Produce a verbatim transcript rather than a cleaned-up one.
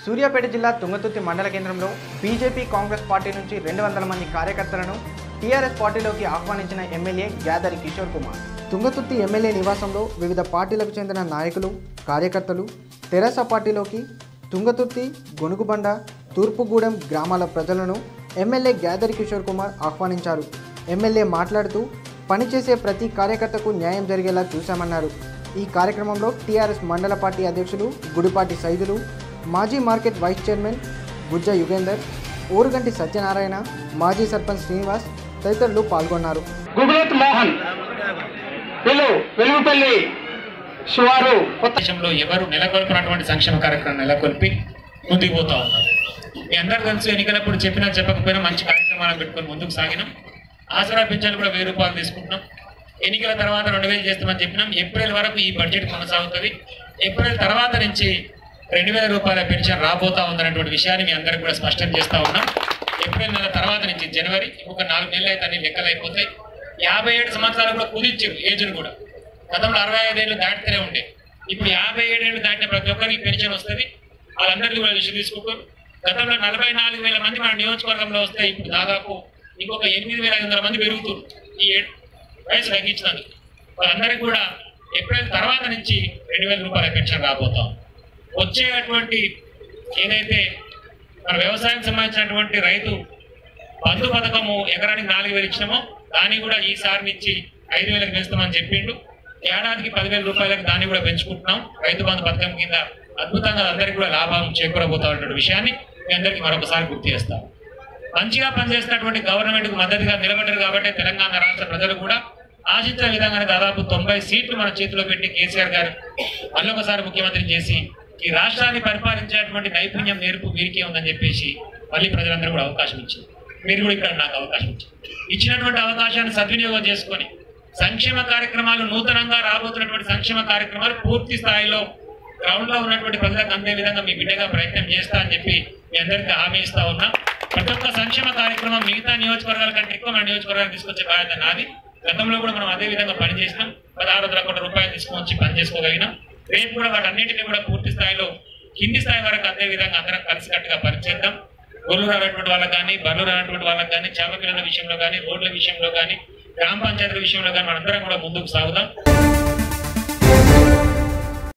సూర్యాపేట జిల్లా తుంగతుర్తి మండల కేంద్రంలో బీజేపీ కాంగ్రెస్ పార్టీ నుంచి రెండు వందల మంది కార్యకర్తలను టీఆర్ఎస్ పార్టీలోకి ఆహ్వానించిన ఎమ్మెల్యే గ్యాదరి కిషోర్ కుమార్. తుంగతుర్తి ఎమ్మెల్యే నివాసంలో వివిధ పార్టీలకు చెందిన నాయకులు, కార్యకర్తలు తెరాస పార్టీలోకి తుంగతుర్తి, గొనుగుబండ, తూర్పుగూడెం గ్రామాల ప్రజలను ఎమ్మెల్యే గ్యాదరి కిషోర్ కుమార్ ఆహ్వానించారు. ఎమ్మెల్యే మాట్లాడుతూ పనిచేసే ప్రతి కార్యకర్తకు న్యాయం జరిగేలా చూశామన్నారు. ఈ కార్యక్రమంలో టీఆర్ఎస్ మండల పార్టీ అధ్యక్షులు గుడిపాటి సైదులు, మాజీ market vice chairman Gujja Yugender, Oruganti Satyanarayana, మాజీ సర్పంచ్ శ్రీనివాస్ తదితరులు పాల్గొన్నారు. గుగులత్ మోహన్ వీళ్ళు వెలుగుపల్లి శివారు దేశంలో ఎవరు నెలకొల్పినటువంటి సంక్షేమ కార్యక్రమం నెలకొల్పి ముందుకు పోతా ఉన్నారు. మీ అందరూ తెలుసు, ఎన్నికలప్పుడు చెప్పినా చెప్పకపోయినా మంచి కార్యక్రమాలను పెట్టుకొని ముందుకు సాగినాం. ఆసరా పింఛన్లు కూడా వెయ్యి రూపాయలు తీసుకుంటున్నాం. ఎన్నికల తర్వాత రెండు వేలు చేస్తామని చెప్పినాం. ఏప్రిల్ వరకు ఈ బడ్జెట్ కొనసాగుతుంది. ఏప్రిల్ తర్వాత నుంచి రెండు వేల రూపాయల పెన్షన్ రాబోతా ఉందనేటువంటి విషయాన్ని మీ అందరికి కూడా స్పష్టం చేస్తా ఉన్నాం. ఏప్రిల్ నెల తర్వాత నుంచి జనవరి ఒక నాలుగు నెలలు అయితే అన్ని లెక్కలు అయిపోతాయి. యాభై ఏడు సంవత్సరాలు కూడా కుదిర్చారు ఏజ్ను కూడా. గతంలో అరవై ఐదేళ్ళు దాటితేనే ఉండే, ఇప్పుడు యాభై ఏడేళ్ళు దాటిన ప్రతి ఒక్కరికి పెన్షన్ వస్తుంది. వాళ్ళందరికీ కూడా విషయం తీసుకుంటారు. గతంలో నలభై నాలుగు వేల మంది మన నియోజకవర్గంలో వస్తే ఇప్పుడు దాదాపు ఇంకొక ఎనిమిది వేల ఐదు వందల మంది పెరుగుతారు ఈ వయసు తగ్గించినందుకు. వాళ్ళందరికీ కూడా ఏప్రిల్ తర్వాత నుంచి రెండు వేల రూపాయల పెన్షన్ రాబోతాం. వచ్చేటువంటి ఏదైతే మన వ్యవసాయానికి సంబంధించినటువంటి రైతు బంధు పథకము ఎకరానికి నాలుగు వేలు ఇచ్చినామో దాన్ని కూడా ఈసారి నుంచి ఐదు వేలకు పెంచుతామని చెప్పిండు. ఏడాదికి పదివేల రూపాయలకు దాన్ని కూడా పెంచుకుంటున్నాం. రైతు బంధు పథకం కింద అద్భుతంగా అందరికీ కూడా లాభం చేకూరబోతున్నటువంటి విషయాన్ని మీ అందరికీ మరొకసారి గుర్తు చేస్తాం. మంచిగా పనిచేస్తున్నటువంటి గవర్నమెంట్కు మద్దతుగా నిలబడ్డారు కాబట్టి తెలంగాణ రాష్ట్ర ప్రజలు కూడా ఆశించిన విధంగానే దాదాపు తొంభై సీట్లు మన చేతిలో పెట్టి కేసీఆర్ గారు మళ్ళొకసారి ముఖ్యమంత్రి చేసి ఈ రాష్ట్రాన్ని పరిపాలించేటువంటి నైపుణ్యం నేర్పు వీరికే ఉందని చెప్పేసి మళ్ళీ ప్రజలందరూ కూడా అవకాశం ఇచ్చారు. మీరు కూడా ఇక్కడ నాకు అవకాశం ఇచ్చారు. ఇచ్చినటువంటి అవకాశాన్ని సద్వినియోగం చేసుకొని సంక్షేమ కార్యక్రమాలు నూతనంగా రాబోతున్నటువంటి సంక్షేమ కార్యక్రమాలు పూర్తి స్థాయిలో గ్రౌండ్ లో ఉన్నటువంటి ప్రజలకు అందే విధంగా మీ బిడ్డగా ప్రయత్నం చేస్తా అని చెప్పి మీ అందరికీ హామీ ఇస్తా ఉన్నా. ప్రతి ఒక్క సంక్షేమ కార్యక్రమం మిగతా నియోజకవర్గాల కంటే ఎక్కువ మన నియోజకవర్గాలు తీసుకొచ్చే బాధ్యత నాది. గతంలో కూడా మనం అదే విధంగా పనిచేసినాం. పదహారు వందల కోట్ల రూపాయలు తీసుకొచ్చి పని చేసుకోగలిగినాం. రేపు కూడా వాటన్నింటినీ కూడా పూర్తి స్థాయిలో కింది స్థాయి వరకు అదే విధంగా అందరం కలిసికట్టుగా పనిచేద్దాం. గొర్రెలు రానటువంటి వాళ్ళకి కానీ, బర్రెలు రానటువంటి వాళ్ళకి కానీ, చేప పిల్లల విషయంలో కానీ, రోడ్ల విషయంలో కానీ, గ్రామ పంచాయతీల విషయంలో కానీ మనందరం కూడా ముందుకు సాగుదాం.